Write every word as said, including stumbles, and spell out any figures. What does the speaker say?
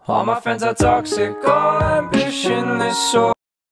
All my friends are toxic, all ambition is so